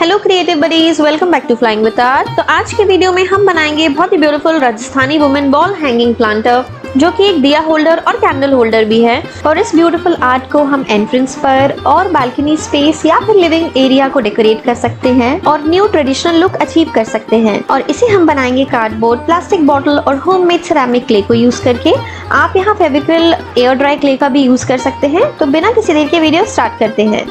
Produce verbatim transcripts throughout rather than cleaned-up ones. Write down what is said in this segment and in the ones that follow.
Hello creative buddies, welcome back to flying with art. तो आज के वीडियो में हम बनाएंगे बहुत ही beautiful Rajasthani women wall hanging planter, जो कि एक दिया होल्डर और कैंडल होल्डर भी है। और इस ब्यूटीफुल आर्ट को हम एंट्रेंस पर और बालकनी स्पेस या फिर लिविंग एरिया को डेकोरेट कर सकते हैं और न्यू ट्रेडिशनल लुक अचीव कर सकते हैं। और इसे हम बनाएंगे कार्डबोर्ड, प्लास्टिक बॉटल और होममेड सिरेमिक क्ले को यूज करके। आप यहाँ फेविक्रिल, एयर ड्राई क्ले का भी यूज कर सकते हैं। तो बिना किसी देर के वीडियो स्टार्ट करते हैं।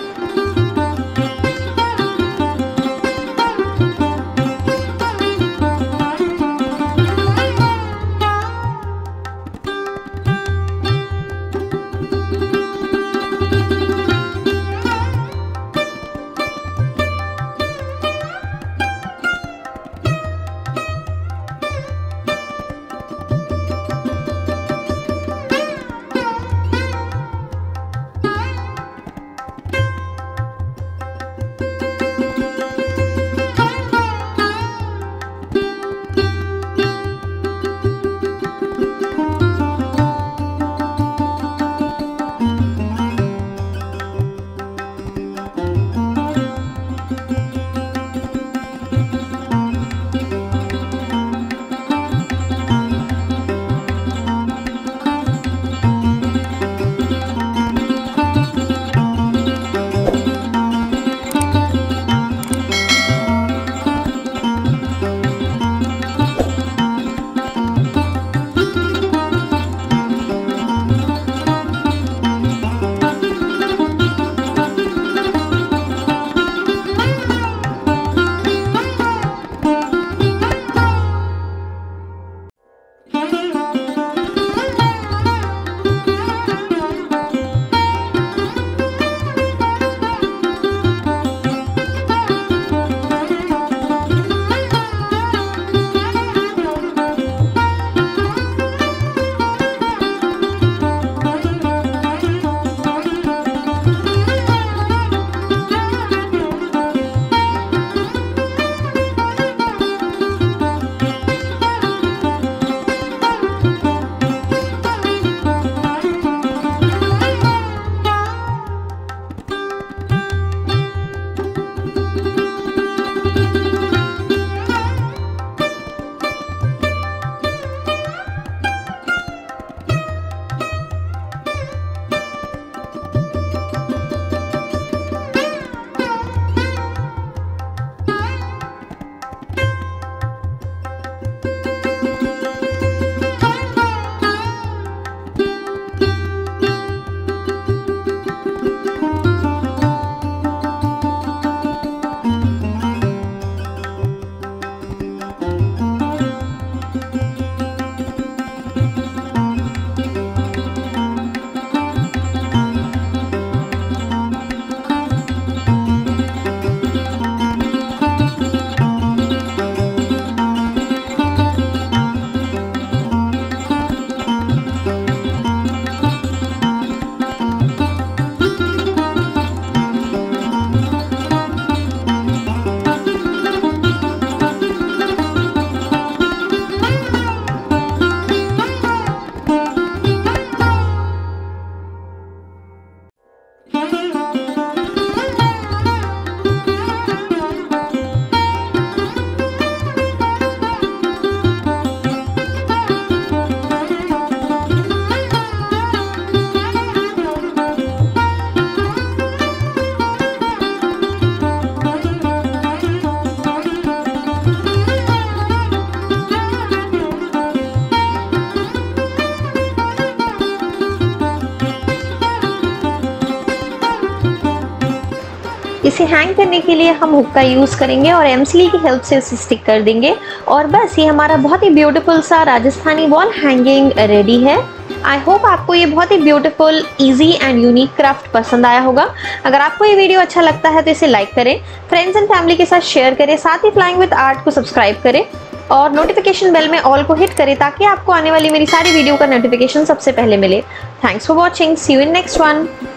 इसे हैंग करने के लिए हम हुक का यूज़ करेंगे और एमसील की हेल्प से इसे स्टिक कर देंगे। और बस ये हमारा बहुत ही ब्यूटीफुल सा राजस्थानी वॉल हैंगिंग रेडी है। आई होप आपको ये बहुत ही beautiful, easy and unique craft पसंद आया होगा। अगर आपको ये वीडियो अच्छा लगता है तो इसे लाइक करें, फ्रेंड्स एंड फैमिली के साथ शेयर करें, साथ ही फ्लाइंग विद आर्ट को सब्सक्राइब करें और नोटिफिकेशन बेल में ऑल को हिट करें ताकि आपको आने वाली मेरी सारी वीडियो का नोटिफिकेशन सबसे पहले मिले। Thanks for watching, see you in next one.